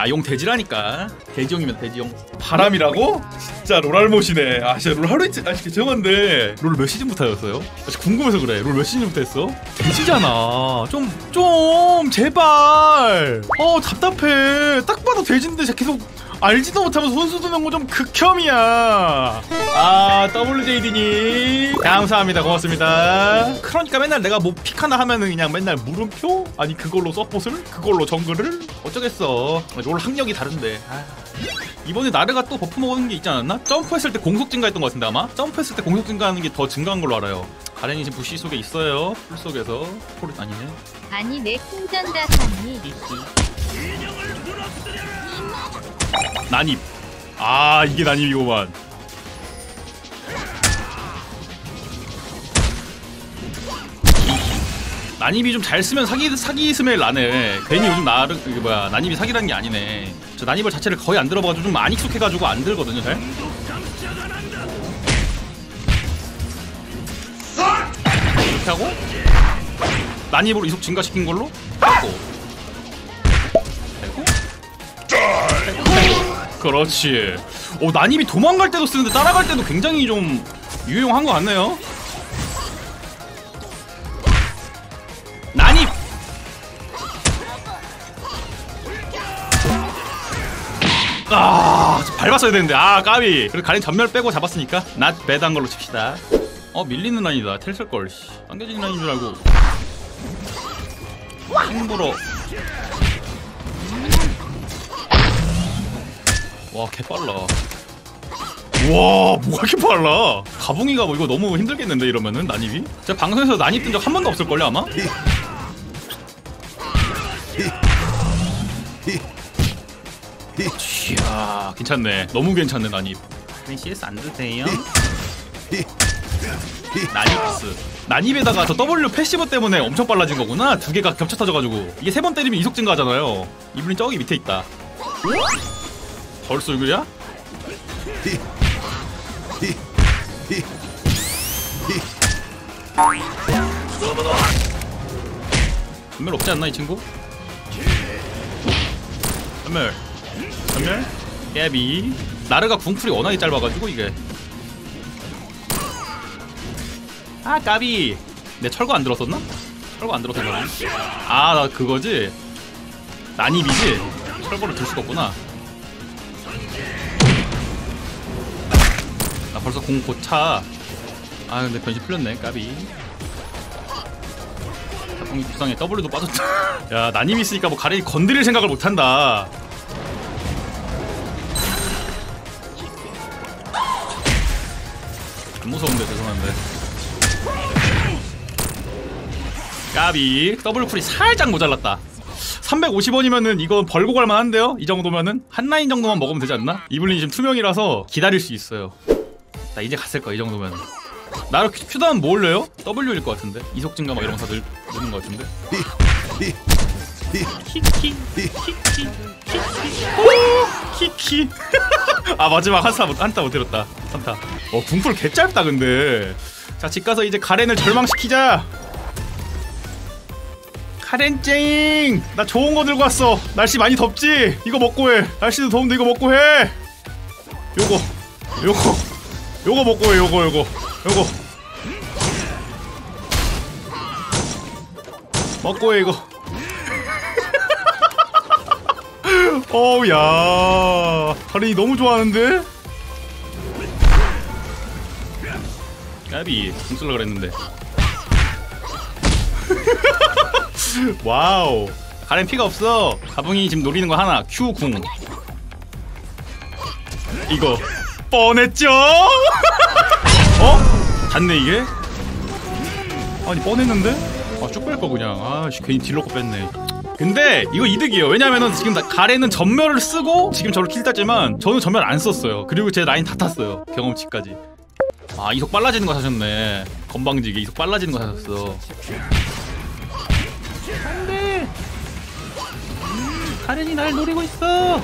아 용 돼지라니까. 돼지용이면 돼지용. 바람이라고? 진짜 롤알못이네. 아 진짜 롤 하루 이틀. 아 죄송한데 롤 몇 시즌부터 하였어요? 아, 진짜 궁금해서 그래. 롤 몇 시즌부터 했어? 돼지잖아. 좀 제발. 답답해. 딱 봐도 돼지인데 계속 알지도 못하면서 손수 드는 거 좀 극혐이야. 아 WJD님 감사합니다. 고맙습니다. 그러니까 맨날 내가 뭐 픽 하나 하면은 그냥 맨날 물음표? 아니 그걸로 서폿을? 그걸로 정글을? 어쩌겠어. 롤 학력이 다른데. 이번에 나르가 또 버프 먹은 게 있지 않았나? 점프했을 때 공속 증가했던 것 같은데 아마? 점프했을 때 공속 증가하는 게 더 증가한 걸로 알아요. 가렌이 지금 부시 속에 있어요. 풀 속에서. 폴이 아니네. 아니 내 킹전다 샀니? 난입. 아 이게 난입이고만. 난입이 좀 잘 쓰면 사기 스멜 나네. 괜히 요즘 나르 이게 뭐야 난입이 사기라는 게 아니네. 저 난입을 자체를 거의 안 들어봐가지고 좀 안 익숙해가지고 안 들거든요 잘. 이렇게 하고 난입으로 이속 증가시킨 걸로 하고 그렇지. 난입이 도망갈 때도 쓰는데 따라갈 때도 굉장히 좀 유용한 것 같네요. 난입! 밟았어야 되는데 까비. 그래도 가렌 전멸 빼고 잡았으니까 not bad 한 걸로 칩시다. 밀리는 라인이다. 텔쓸걸. 당겨지는 라인인 줄 알고 힘들어. 와 개빨라. 와 뭐가 이렇게 빨라. 가붕이가 뭐 이거 너무 힘들겠는데 이러면은 난입이? 제가 방송에서 난입 뜬 적 한 번도 없을걸요 아마? 이야 괜찮네. 너무 괜찮네 난입. CS 안 드세요? 난입스. 난입에다가 저 W 패시브 때문에 엄청 빨라진 거구나. 두 개가 겹쳐 터져가지고. 이게 세 번 때리면 이속 증가하잖아요. 이분이 저기 밑에 있다. 벌써 이거야? 전멸 없지 않나 이 친구? 전멸 깨비. 나르가 궁풀이 워낙에 짧아가지고 이게 까비. 내 철거 안 들었었나? 철거 안 들었었나? 나 그거지? 난입이지? 철거를 들 수가 없구나. 나 벌써 공 고차. 근데 변신 풀렸네. 까비. 작공이 불쌍해. W도 빠졌다. 야 난입 있으니까 뭐 가렌이 건드릴 생각을 못한다. 안 무서운데 죄송한데. 까비. 더블쿨이 살짝 모자랐다. 350원이면은 이거 벌고 갈만한데요? 이 정도면은 한 라인 정도만 먹으면 되지 않나? 이블린이 지금 투명이라서 기다릴 수 있어요. 나 이제 갔을 거야 이 정도면. 나를 큐다운 뭐 올려요? W일 것 같은데. 이속 증가 막 이런 거 다 넣는 것 같은데. 키키 키키. 마지막 한타 못 들었다. 한타. 궁풀 개 짧다 근데. 자 집 가서 이제 가렌을 절망시키자. 가렌찡! 나 좋은 거 들고 왔어. 날씨 많이 덥지? 이거 먹고 해. 날씨도 더운데 이거 먹고 해. 요거 먹고 해. 요거 먹고 해 이거. 야 가렌이 너무 좋아하는데? 까비 궁 쓸라 그랬는데. 와우 가렌 피가 없어. 가붕이 지금 노리는 거 하나. Q 궁. 이거 뻔했죠? 갔네 이게? 아니 뻔했는데? 쭉 뺄 거 그냥. 괜히 딜러고 뺐네. 근데 이거 이득이에요. 왜냐면은 지금 가렌은 전멸을 쓰고 지금 저를 킬 땄지만 저는 전멸 안 썼어요. 그리고 제 라인 다 탔어요. 경험치까지. 이속 빨라지는 거 사셨네. 건방지게 이속 빨라지는 거 사셨어. 안돼. 가렌이 날 노리고 있어.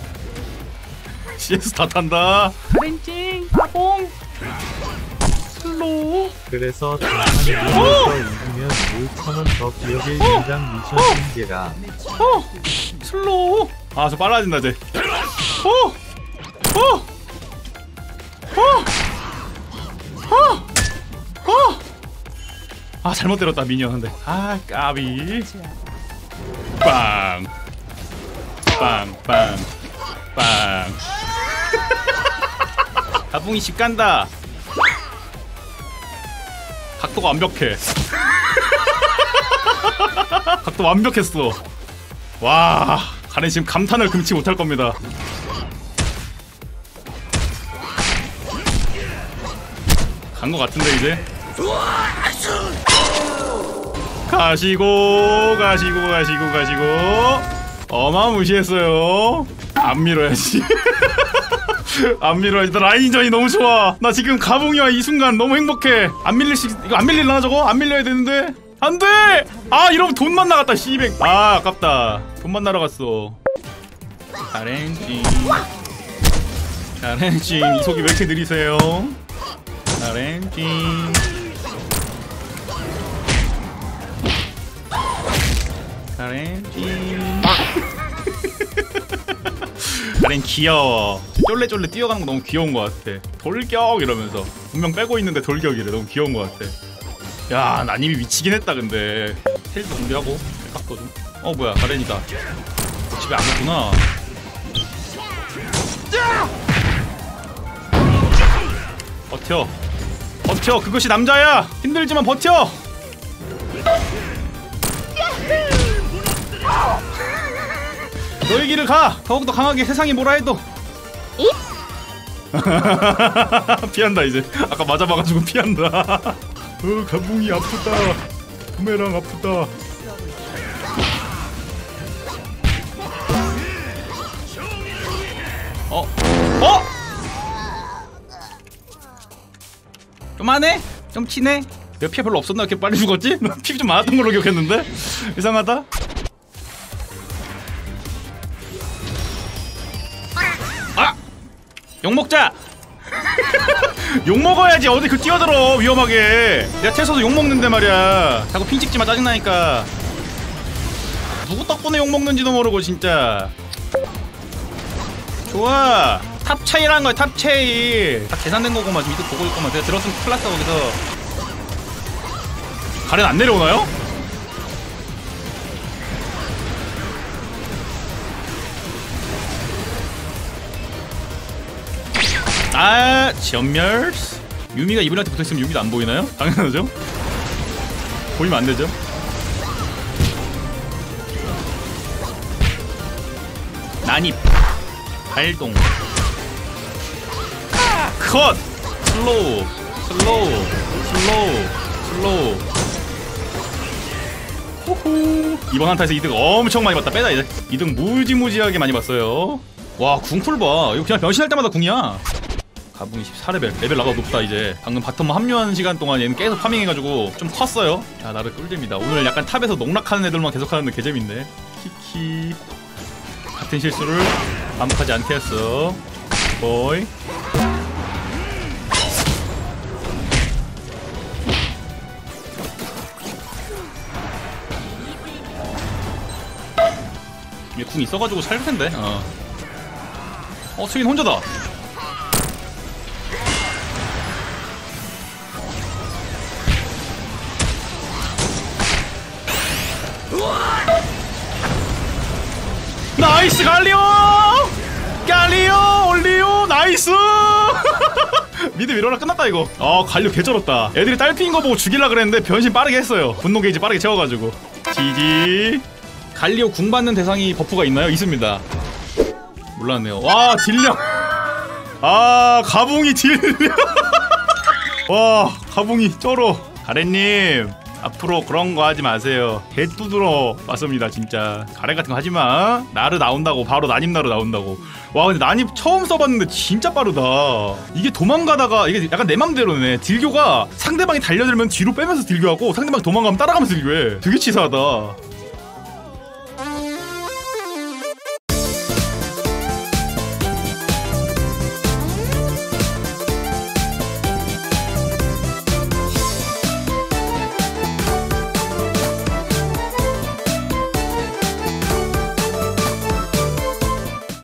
CS 다 탄다. 가렌찡 빠봉. 슬로우. 그래서 단판에서 이기면 5,000원 더 기억의 연장 미션 승계라. 슬로우. 아, 저 빨라진다 쟤. 아, 잘못 때렸다 미니언. 근데 아, 까비. 빵. 빵. 가붕이 집 간다. 각도가 완벽해. 각도 완벽했어. 와, 가렌 지금 감탄을 금치 못할 겁니다. 간 거 같은데 이제. 가시고. 어마무시했어요. 안 밀어야지. 안 밀어야지. 나 라인전이 너무 좋아. 나 지금 가봉이와 이 순간 너무 행복해. 안 밀릴 수, 이거 안 밀릴라나 저거? 안 밀려야 되는데. 안 돼! 아, 이러면 돈만 나갔다, 씨백. 아, 아깝다. 돈만 날아갔어. 가렌찡. 이 속이 왜 이렇게 느리세요? 가렌찡. 가렌 귀여워. 쫄래쫄래 뛰어가는 거 너무 귀여운 것 같아. 돌격 이러면서 분명 빼고 있는데 돌격이래. 너무 귀여운 것 같아. 야, 난이미 미치긴 했다. 근데 텔도 준비하고 깎고 좀. 뭐야, 가렌이다. 집에 안 갔구나. 버텨. 그것이 남자야. 힘들지만 버텨. 너의 길을 가. 더욱더 강하게 세상이 뭐라 해도. 피한다 이제. 아까 맞아봐가지고 피한다. 가붕이 아프다. 부메랑 아프다. 좀 하네? 좀 치네? 내가 피가 별로 없었나? 이렇게 빨리 죽었지? 피 좀 많았던 걸로 기억했는데? 이상하다? 아! 욕먹자! 욕먹어야지. 어디 그 뛰어들어 위험하게. 내가 태서도 욕먹는데 말이야. 자꾸 핀 찍지마. 짜증나니까. 누구 덕분에 욕먹는지도 모르고 진짜. 좋아. 탑 차이라는 거야. 탑 차이. 다 계산된 거구만. 지금 이득 보고 있구만. 내가 들었으면 큰일 났어 거기서. 가렌 안 내려오나요? 아, 전멸. 유미가 이분한테 붙어있으면 유미도 안 보이나요? 당연하죠. 보이면 안 되죠. 난입. 발동. 컷. 슬로우. 호호. 이번 한타에서 이득 엄청 많이 봤다. 빼다 이제. 이득 무지무지하게 많이 봤어요. 와, 궁풀 봐. 이거 그냥 변신할 때마다 궁이야. 가붕이 14레벨. 레벨 나가 높다 이제. 방금 바텀 합류하는 시간 동안 얘는 계속 파밍해가지고 좀 컸어요. 야, 나를 꿀잼이다. 오늘 약간 탑에서 농락하는 애들만 계속 하는데 개재밌네. 키키. 같은 실수를 반복하지 않게 했어. 보이. 얘 궁 있어가지고 살 텐데. 스윈 혼자다. 나이스 갈리오 올리오 나이스. 미드 밀어라. 끝났다 이거. 갈리오 개쩔었다. 애들이 딸피인 거 보고 죽일라 그랬는데 변신 빠르게 했어요. 분노 게이지 빠르게 채워가지고. 지지. 갈리오 궁 받는 대상이 버프가 있나요? 있습니다. 몰랐네요. 와, 딜량. 아, 가붕이 딜량. 와, 가붕이 쩔어. 가렌님, 앞으로 그런 거 하지 마세요. 개 두드러 왔습니다 진짜. 가렌 같은 거 하지 마. 나르 나온다고 바로 난입 나르 나온다고. 와, 근데 난입 처음 써봤는데 진짜 빠르다. 이게 도망가다가 이게 약간 내 맘대로네. 딜교가 상대방이 달려들면 뒤로 빼면서 딜교하고 상대방이 도망가면 따라가면서 딜교해. 되게 치사하다.